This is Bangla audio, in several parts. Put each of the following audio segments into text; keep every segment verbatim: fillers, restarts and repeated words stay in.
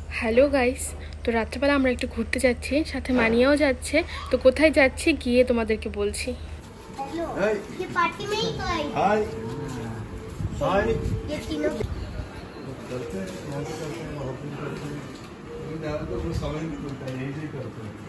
হ্যালো গাইস, তো রাত্রেবেলা আমরা একটু ঘুরতে যাচ্ছি, সাথে মানিয়াও যাচ্ছে। তো কোথায় যাচ্ছি গিয়ে তোমাদেরকে বলছি। हेलो ये पार्टी में ही तो आई हाय हाय ये तीनों करते हैं यहाँ से करते हैं वहाँ भी करते हैं लेकिन यहाँ तो कुछ समझ नहीं मिलता है यही नहीं करते हैं।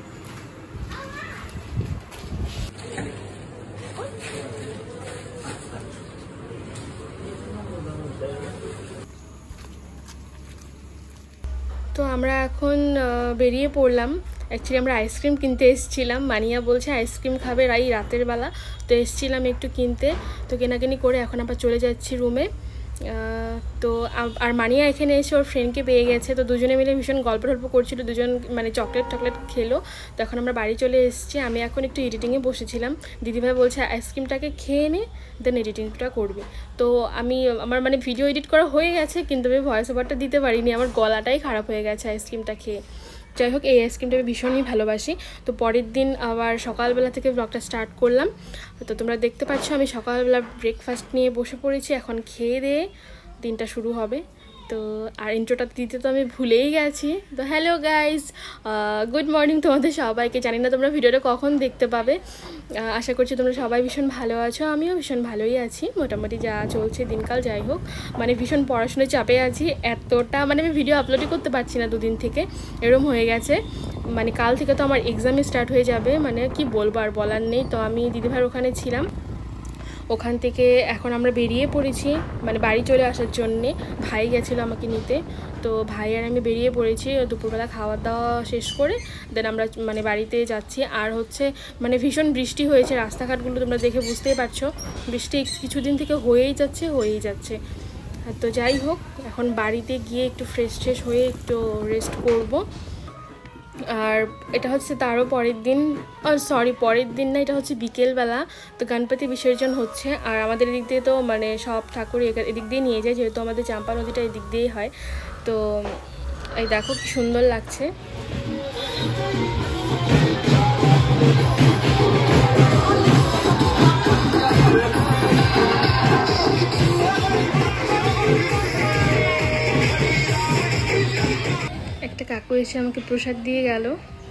তো আমরা এখন বেরিয়ে পড়লাম। অ্যাকচুয়ালি আমরা আইসক্রিম কিনতে এসেছিলাম, মানিয়া বলছে আইসক্রিম খাবে রাই রাতের বেলা, তো এসেছিলাম একটু কিনতে। তো কেনাকানি করে এখন আমরা চলে যাচ্ছি রুমে। তো আর মানিয়া এখানে এসে ওর ফ্রেন্ডকে পেয়ে গেছে, তো দুজনে মিলে ভীষণ গল্প টল্প করছিল, দুজন মানে চকলেট টকলেট খেলো। তো এখন আমরা বাড়ি চলে এসেছি। আমি এখন একটু এডিটিংয়ে বসেছিলাম, দিদিভাই বলছে আইসক্রিমটাকে খেয়ে নে দেন এডিটিংটা করবে। তো আমি আমার মানে ভিডিও এডিট করা হয়ে গেছে, কিন্তু আমি ভয়েস ওভারটা দিতে পারিনি, আমার গলাটাই খারাপ হয়ে গেছে আইসক্রিমটা খেয়ে। যাই হোক, এই আইসক্রিমটা আমি ভীষণই ভালোবাসি। তো পরের দিন আবার সকালবেলা থেকে ব্লগটা স্টার্ট করলাম। তো তোমরা দেখতে পাচ্ছ আমি সকালবেলা ব্রেকফাস্ট নিয়ে বসে পড়েছি, এখন খেয়ে দিয়ে দিনটা শুরু হবে। তো আর ইন্ট্রোটা দিতে তো আমি ভুলেই গেছি। তো হ্যালো গাইজ, গুড মর্নিং তোমাদের সবাইকে। জানি না তোমরা ভিডিওটা কখন দেখতে পাবে, আশা করছি তোমরা সবাই ভীষণ ভালো আছো, আমিও ভীষণ ভালোই আছি। মোটামুটি যা চলছে দিনকাল, যাই হোক মানে ভীষণ পড়াশোনার চাপে আছি, এতটা মানে আমি ভিডিও আপলোডই করতে পারছি না দুদিন থেকে, এরকম হয়ে গেছে। মানে কাল থেকে তো আমার এক্সামই স্টার্ট হয়ে যাবে, মানে কি বলবো আর বলার নেই। তো আমি দিদিভাইয়ের ওখানে ছিলাম, ওখান থেকে এখন আমরা বেরিয়ে পড়েছি মানে বাড়ি চলে আসার জন্যে। ভাই গেছিলো আমাকে নিতে, তো ভাই আর আমি বেরিয়ে পড়েছি দুপুরবেলা খাওয়া দাওয়া শেষ করে। দেন আমরা মানে বাড়িতে যাচ্ছি। আর হচ্ছে মানে ভীষণ বৃষ্টি হয়েছে, রাস্তাঘাটগুলো তোমরা দেখে বুঝতেই পারছো, বৃষ্টি কিছুদিন থেকে হয়েই যাচ্ছে হয়েই যাচ্ছে তো যাই হোক, এখন বাড়িতে গিয়ে একটু ফ্রেশ ট্রেশ হয়ে একটু রেস্ট করব। আর এটা হচ্ছে তারও পরের দিন, সরি পরের দিন না, এটা হচ্ছে বিকেলবেলা। তো গণপতি বিসর্জন হচ্ছে, আর আমাদের এদিক দিয়ে তো মানে সব ঠাকুর এদিক দিয়ে নিয়ে যায়, যেহেতু আমাদের চাম্পা নদীটা এদিক দিয়েই হয়। তো এই দেখো কি সুন্দর লাগছে। একটা কাকু এসে আমাকে প্রসাদ দিয়ে গেল।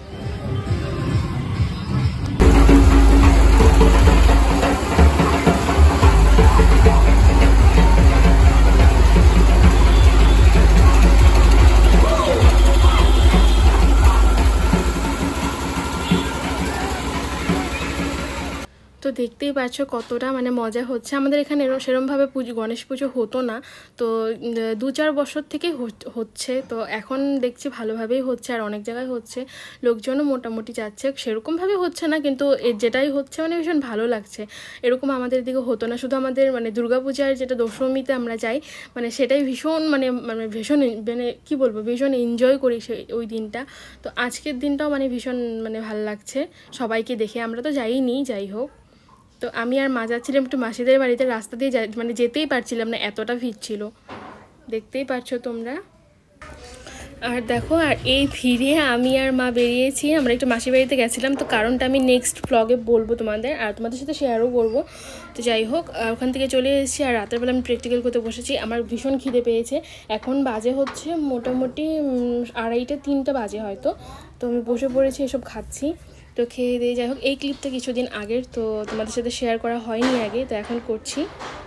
তো দেখতেই পাচ্ছ কতটা মানে মজা হচ্ছে। আমাদের এখানে সেরমভাবে পুজো গণেশ পুজো হতো না, তো দু চার বছর থেকেই হচ্ছে। তো এখন দেখছি ভালোভাবেই হচ্ছে, আর অনেক জায়গায় হচ্ছে, লোকজনও মোটামুটি যাচ্ছে। সেরকমভাবে হচ্ছে না, কিন্তু যেটাই হচ্ছে মানে ভীষণ ভালো লাগছে। এরকম আমাদের দিকে হতো না, শুধু আমাদের মানে দুর্গাপূজার যেটা দশমীতে আমরা যাই, মানে সেটাই ভীষণ মানে মানে ভীষণ মানে কী বলবো, ভীষণ এনজয় করি সেই ওই দিনটা। তো আজকের দিনটাও মানে ভীষণ মানে ভালো লাগছে সবাইকে দেখে। আমরা তো যাইনি, যাই হোক। তো আমি আর মা যাচ্ছিলাম একটু মাসিদের বাড়িতে, রাস্তা দিয়ে মানে যেতেই পারছিলাম না, এতটা ভিড় ছিল, দেখতেই পারছো তোমরা। আর দেখো, আর এই ভিড়ে আমি আর মা বেরিয়েছি, আমরা একটু মাসির বাড়িতে গেছিলাম। তো কারণটা আমি নেক্সট ব্লগে বলবো তোমাদের, আর তোমাদের সাথে শেয়ারও করবো। তো যাই হোক, ওখান থেকে চলে এসেছি, আর রাতের বেলা আমি প্র্যাকটিক্যাল করতে বসেছি। আমার ভীষণ খিদে পেয়েছে, এখন বাজে হচ্ছে মোটামুটি আড়াইটা তিনটা বাজে হয়তো। তো আমি বসে পড়েছি, এসব খাচ্ছি। তো খেয়ে দিয়ে যাই হোক, এই ক্লিপটা কিছুদিন আগের, তো তোমাদের সাথে শেয়ার করা হয়নি আগে, তো এখন করছি।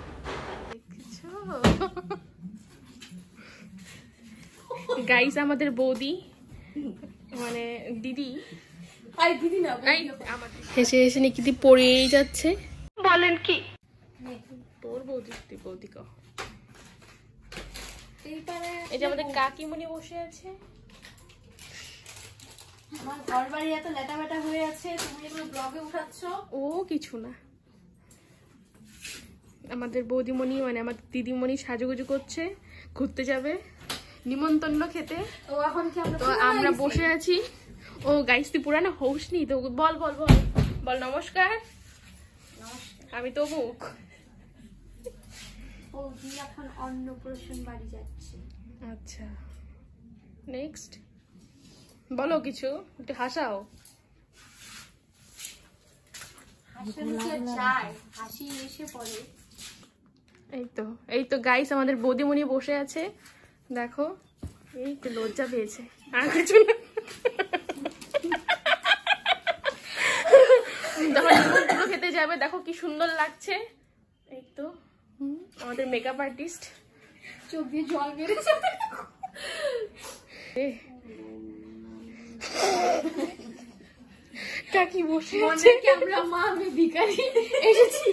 গাইস, আমাদের বৌদি মানে দিদি দিদি না হেসে হেসে নিকিতি পড়েই যাচ্ছে। বলেন কি তোর বৌদি, তুই বৌদি কহ। এই যে আমাদের কাকিমণি বসে আছে। আমার ঘর বাড়ি এত লেটা বেটা হয়ে আছে, তুমি এগুলো ব্লগে উঠাচ্ছ। ও কিছু না, আমাদের বৌদিমণি মানে আমার দিদিমণি সাজুগুজু করছে, ঘুরতে যাবে নিমন্ত্রণ খেতে। তো এখন কি আমরা তো আমরা বসে আছি। ও গাইস, তুই পুরানো হোস নি তো, বল বল বল বল নমস্কার। আমি তো মুখ ও এখন অন্নপ্রাশন বাড়ি যাচ্ছে। আচ্ছা, নেক্সট বলো কিছু, একটু হাসাও। হাসি এসে পড়ে। এই তো এই তো গাইস, আমাদের বৌদিমণি বসে আছে, দেখো এই তো লজ্জা পেয়েছে, আর কিছু না। যখন নিমন্ত্রণ খেতে যাবে দেখো কি সুন্দর লাগছে। এই তো আমাদের মেকআপ আর্টিস্ট, চোখ দিয়ে জল বেরোচ্ছে। কাকি বসে আছে, মনে কি আমরা মা আমি ভিখারি এসেছি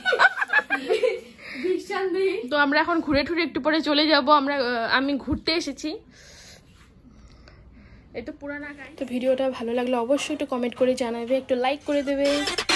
ভিক্ষান দেই। তো আমরা এখন ঘুরে ঠুরে একটু পরে চলে যাব। আমরা আহ, আমি ঘুরতে এসেছি। এই তো পুরানা গাড়ি। তো ভিডিওটা ভালো লাগলে অবশ্যই একটু কমেন্ট করে জানাবে, একটু লাইক করে দেবে।